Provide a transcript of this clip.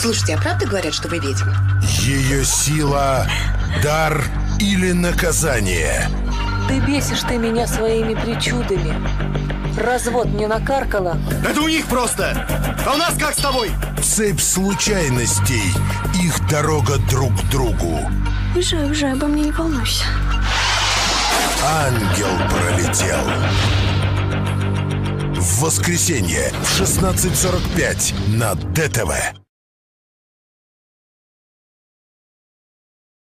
Слушайте, а правда говорят, что вы ведьма? Ее сила, дар или наказание? Ты бесишь ты меня своими причудами. Развод не накаркала. Это у них просто. А у нас как с тобой? Цепь случайностей. Их дорога друг к другу. Уезжай, обо мне не волнуйся. Ангел пролетел. В воскресенье в 16:45 на ДТВ.